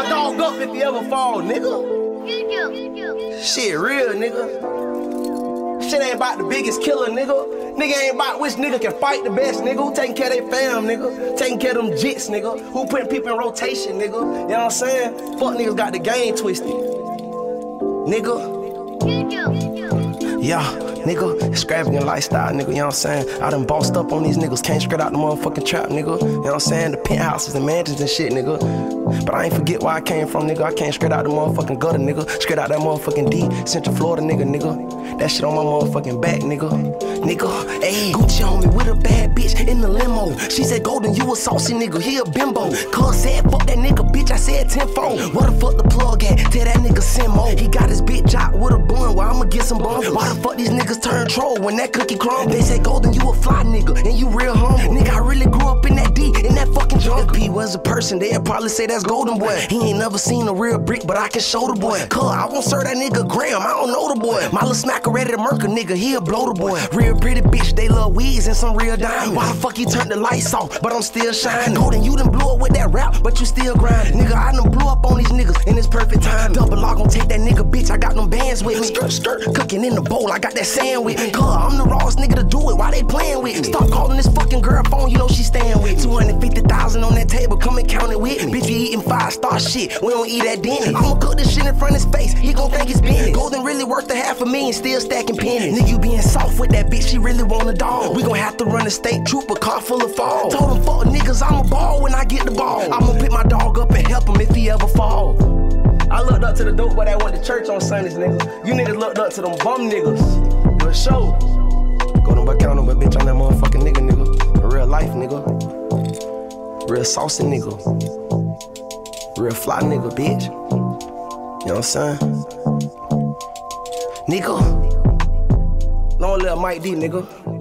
dog up if you ever fall, nigga. Shit real, nigga. Shit ain't about the biggest killer, nigga. Nigga ain't about which nigga can fight the best, nigga. Who taking care of their fam, nigga. Taking care of them jits, nigga. Who putting people in rotation, nigga. You know what I'm saying? Fuck niggas got the game twisted. Nigga. Yeah, nigga, extravagant lifestyle, nigga, you know what I'm saying? I done bossed up on these niggas, came straight out the motherfucking trap, nigga. You know what I'm saying? The penthouses and mansions and shit, nigga. But I ain't forget where I came from, nigga. I came straight out the motherfucking gutter, nigga. Straight out that motherfucking D, Central Florida, nigga. That shit on my motherfucking back, nigga. Nigga, ayy, Gucci on me with a bad bitch in the limo. She said, Golden, you a saucy nigga, he a bimbo. Cuz said, fuck that nigga, bitch, I said tenfold. Where the fuck the plug at? Tell that nigga send more. He got his bitch out with a bun, well, I'ma get some bun. Why the fuck these niggas turn troll when that cookie crumble? They say, Golden, you a fly nigga, and you real humble. Nigga, I really grew up in that D, in that fucking jungle. If P was a person, they'd probably say that's Golden Boy. He ain't never seen a real brick, but I can show the boy. Cuz I won't serve that nigga Graham, I don't know the boy. My little smacker ready to murk a nigga, he'll blow the boy. Real pretty bitch, they love weeds and some real diamonds. Why the fuck you turned the lights off, but I'm still shining? Golden, you done blew up with that rap, but you still grinding. Nigga, I done blew up on these niggas in this perfect time. Double lock gon' take that nigga, bitch, I got them bands with me. Skirt, cooking in the bowl, I got that sand with me. Cuz I'm the rawest nigga to do it, why they playing with me? Stop calling this fucking girl phone, you know she staying with me. 250,000 on that table, come and count it with me. Bitch, you eating 5-star shit, we don't eat at Denny's. I'ma cook this shit in front of his face, he gon' think it's business. Golden really worth $500,000, still stacking pennies. Nigga, you being soft with that bitch, she really want a dog. We gon' have to run a state trooper car full of fall. Told them fuck niggas, I'm a ball when I get the ball. I'ma pick my dog up and help him if he ever fall. I looked up to the dope boy that went to church on Sundays, nigga. You niggas looked up to them bum niggas. For sure. Goldenboy Countup, bitch, I'm that motherfucking nigga. A real life nigga. Real saucy nigga. Real fly nigga, bitch. You know what I'm saying? Nigga. Long live Mike D, nigga.